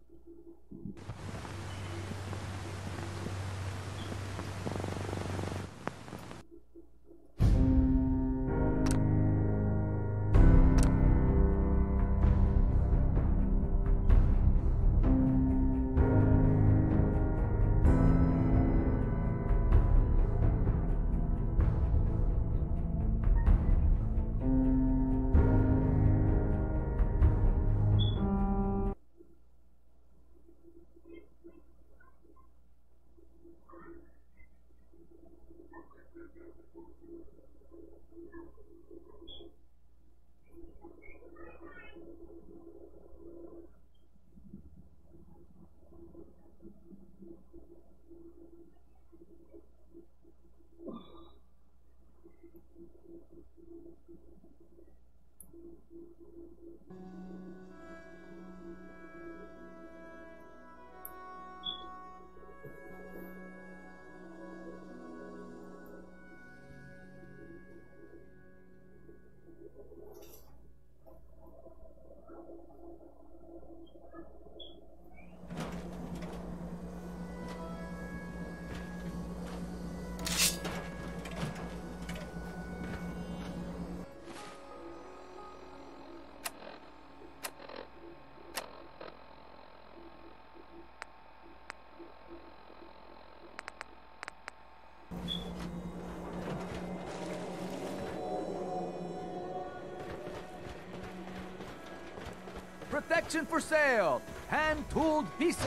Protection for sale! Hand-tooled pieces!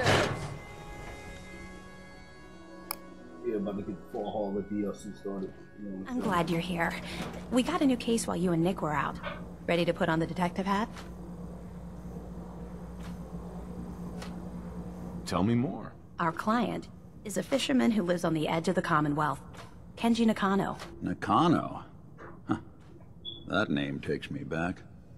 Yeah, about to get the full haul of DLC started. I'm glad you're here. We got a new case while you and Nick were out. Ready to put on the detective hat? Tell me more. Our client is a fisherman who lives on the edge of the Commonwealth. Kenji Nakano. Nakano? Huh. That name takes me back.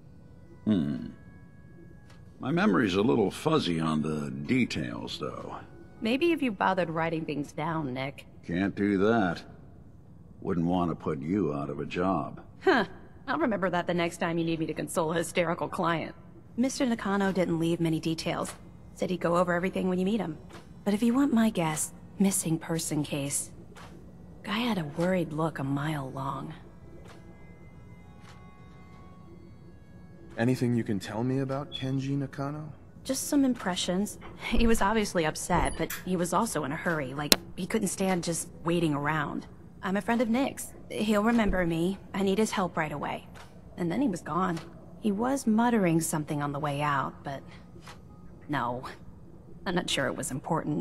My memory's a little fuzzy on the details, though. Maybe if you bothered writing things down, Nick. Can't do that. Wouldn't want to put you out of a job. Huh. I'll remember that the next time you need me to console a hysterical client. Mr. Nakano didn't leave many details. Said he'd go over everything when you meet him. But if you want my guess, missing person case. Guy had a worried look a mile long. Anything you can tell me about Kenji Nakano? Just some impressions. He was obviously upset, but he was also in a hurry, like he couldn't stand just waiting around. I'm a friend of Nick's. He'll remember me. I need his help right away. And then he was gone. He was muttering something on the way out, but... no. I'm not sure it was important.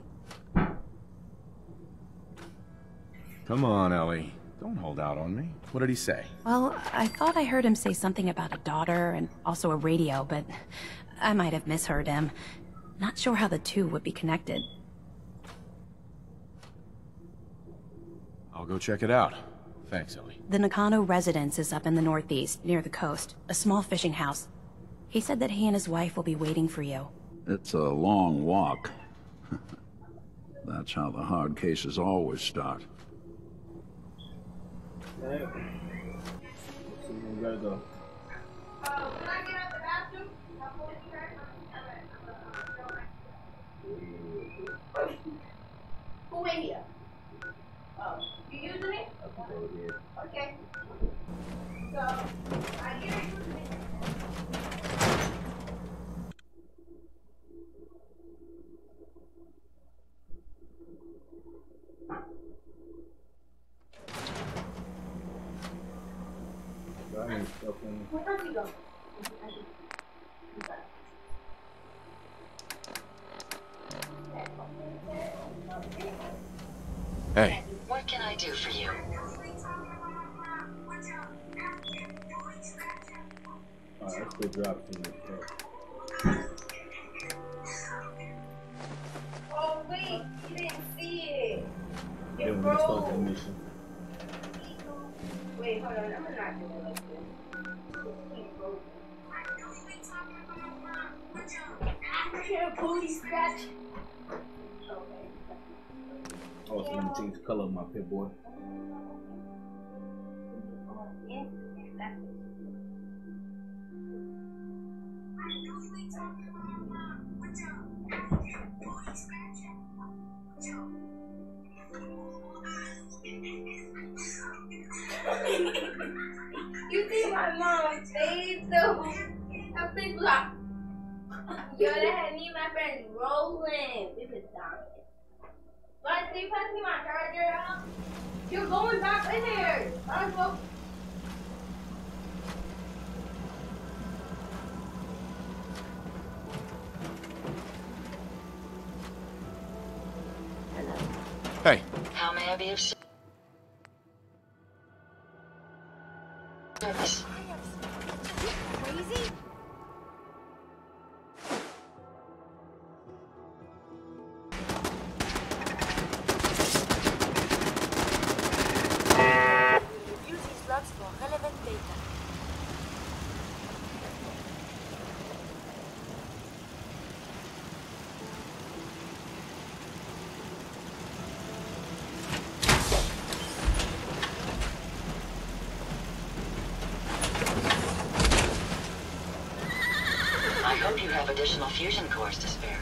Come on, Ellie. Don't hold out on me. What did he say? Well, I thought I heard him say something about a daughter and also a radio, but I might have misheard him. Not sure how the two would be connected. I'll go check it out. Thanks, Ellie. The Nakano residence is up in the northeast, near the coast. A small fishing house. He said that he and his wife will be waiting for you. It's a long walk. That's how the hard cases always start. Alright. So we gotta go. Can I get out the bathroom? Who in here? Oh, you using it? Okay. So, I hear you using it. Where does he go? Hey. What can I do for you? Alright, let's go drop some of this. Oh, wait, you didn't see it. Then It we're gonna start broke. that mission. Wait, hold on, I'm not doing it like this. It broke. Police scratch. Okay. Oh, so I'm gonna change the color of my pit boy. You see my mom's face though? Her face was like, yo, that had me and my friends rolling. We was dying. But they passed me my charger out. You're going back in there. I was go. Hey. How may I be of service? Crazy? Use these logs for relevant data. I hope you have additional fusion cores to spare.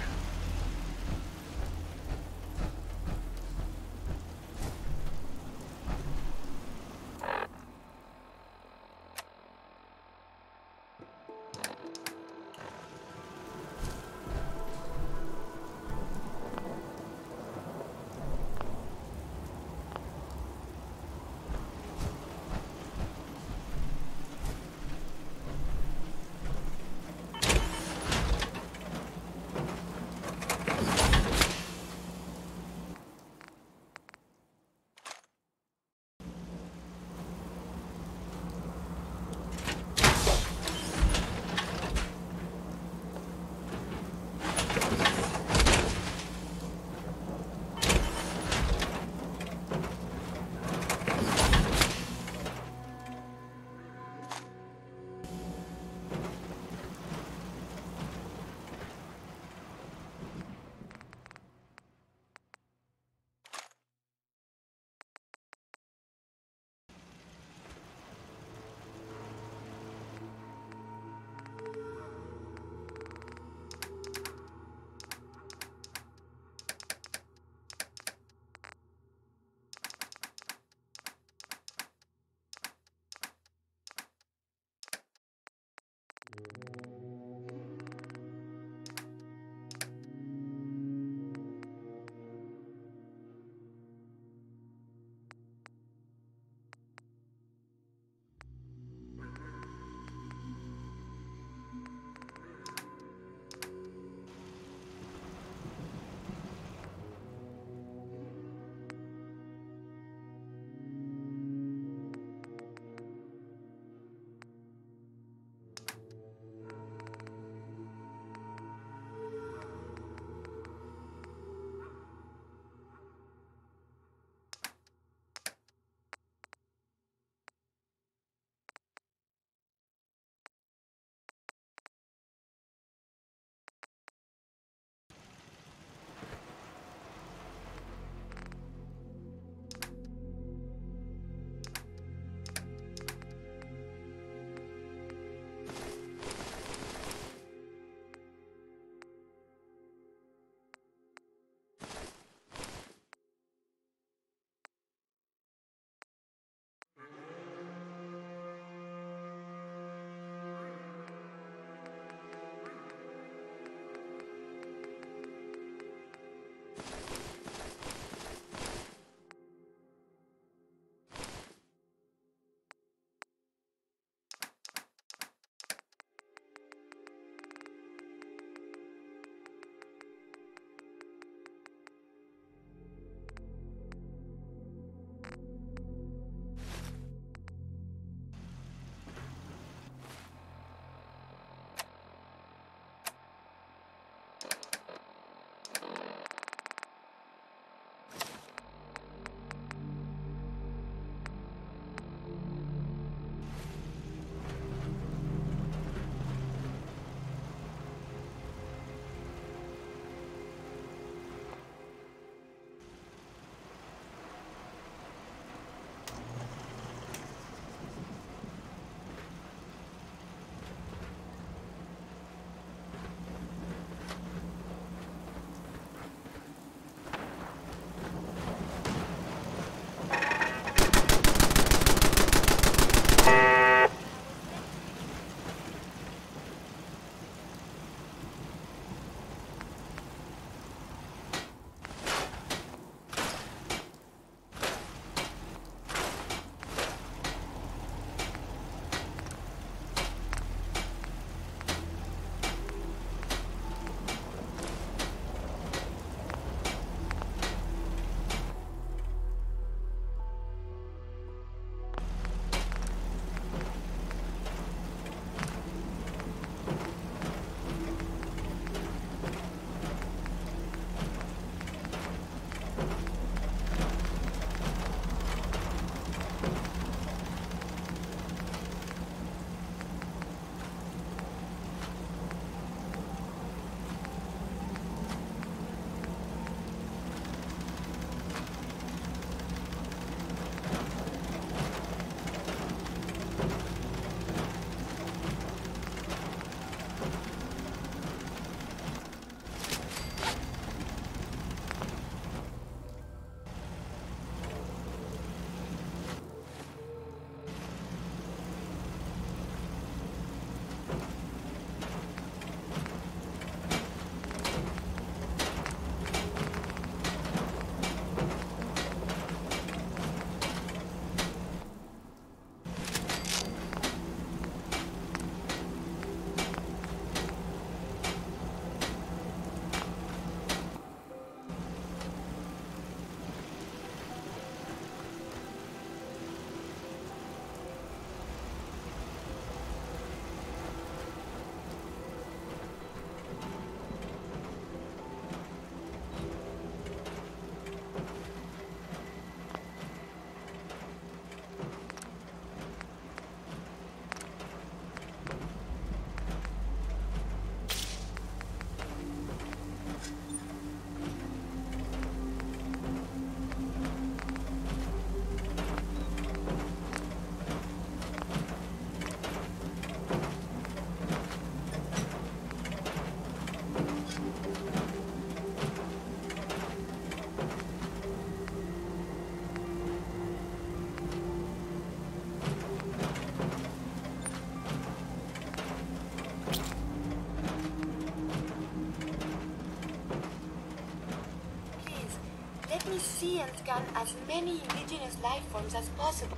see and scan as many indigenous life forms as possible.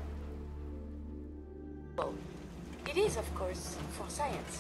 It is, of course, for science.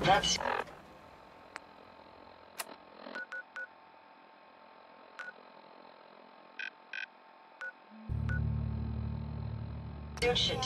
That's... should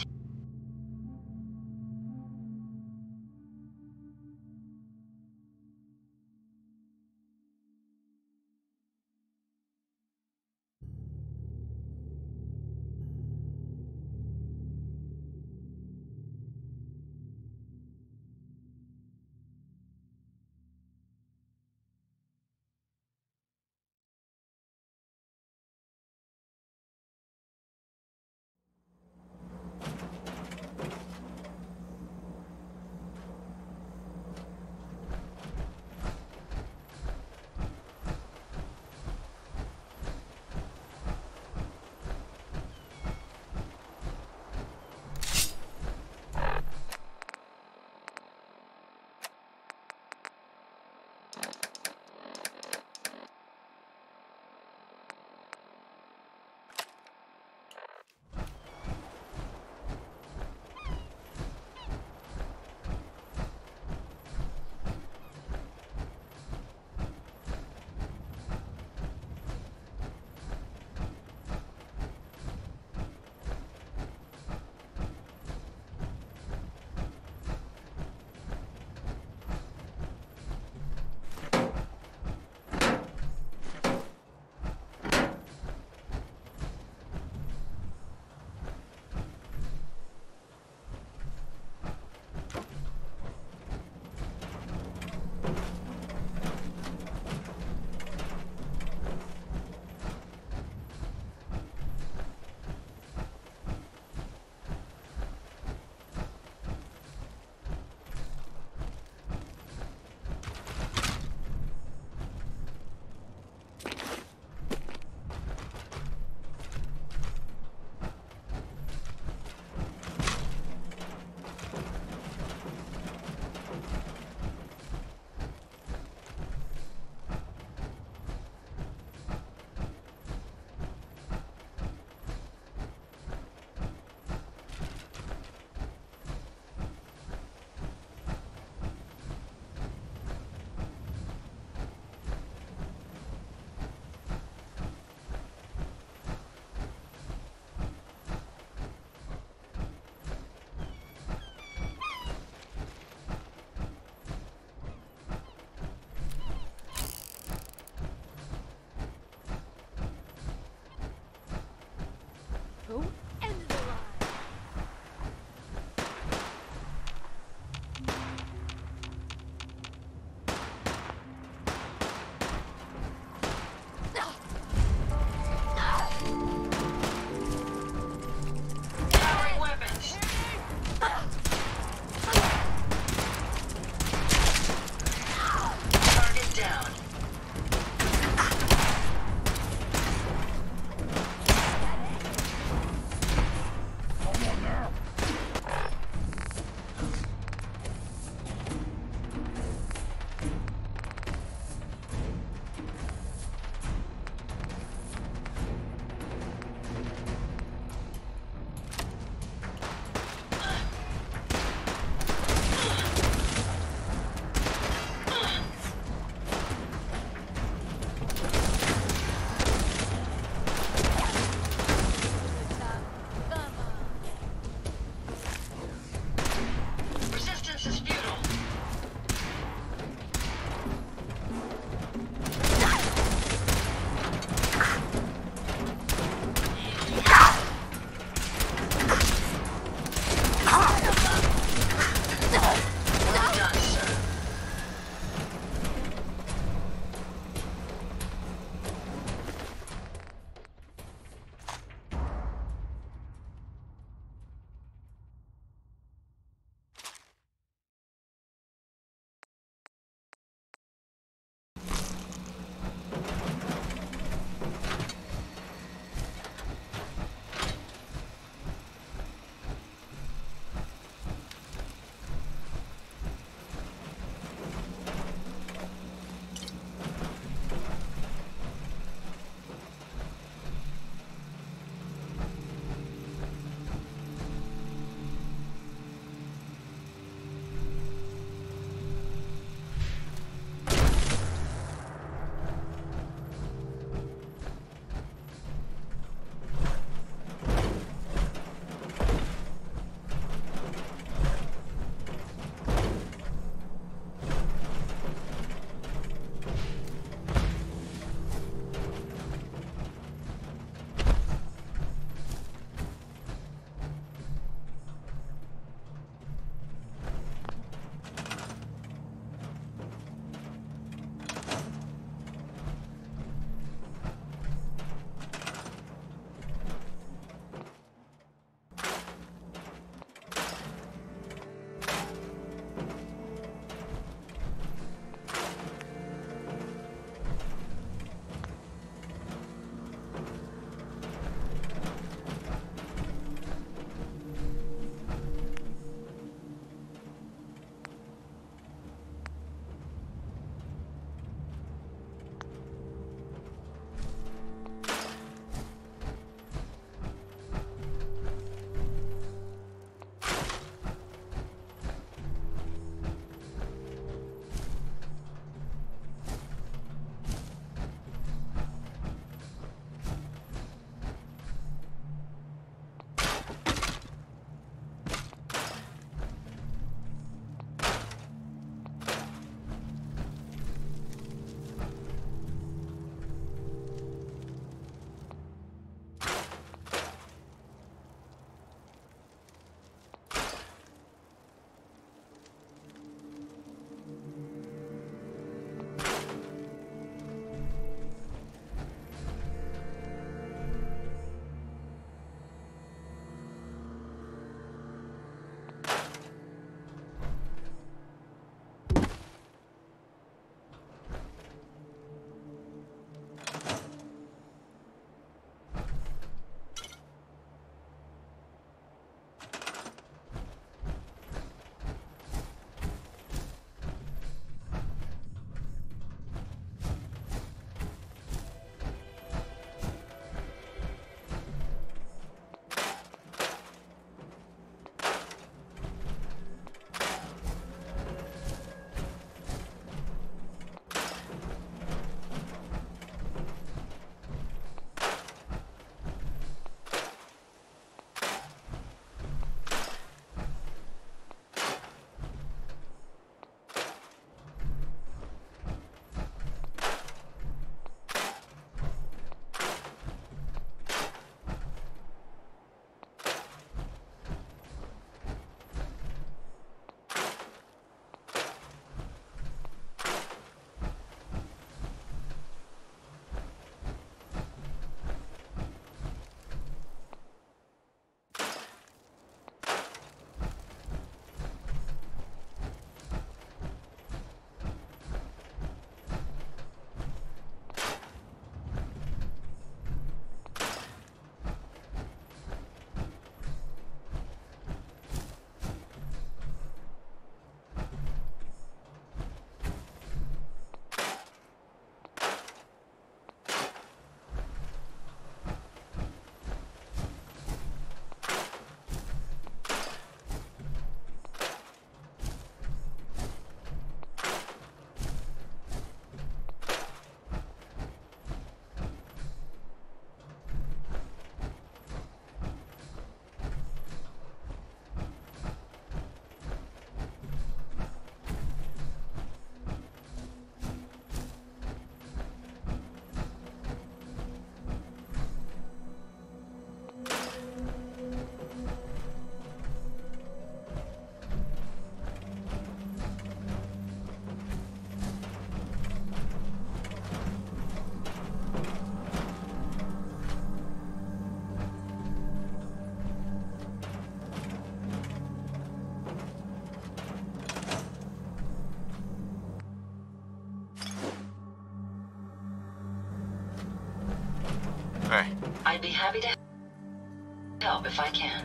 I'd be happy to help if I can.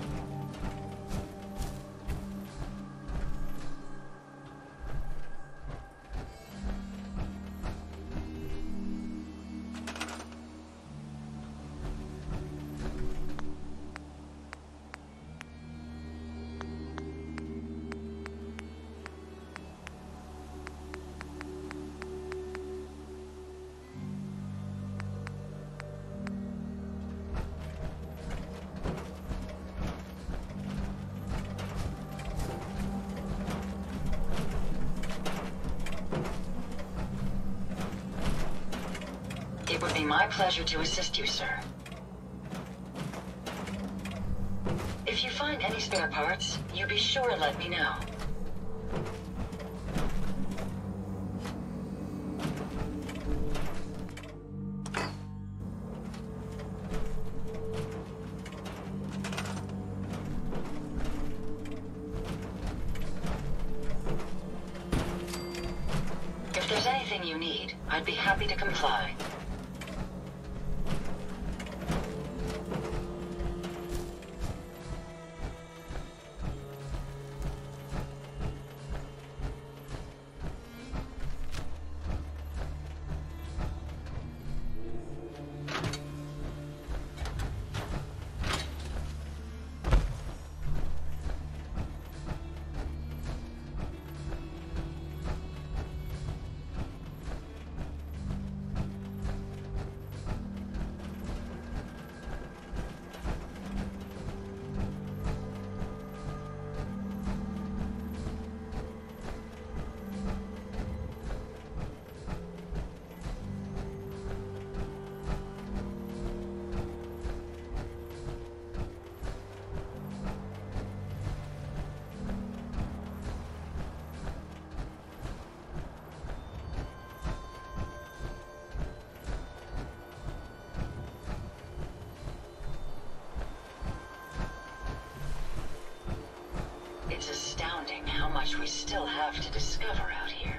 It would be my pleasure to assist you, sir. If you find any spare parts, you be sure to let me know. If there's anything you need, I'd be happy to comply. It's astounding how much we still have to discover out here.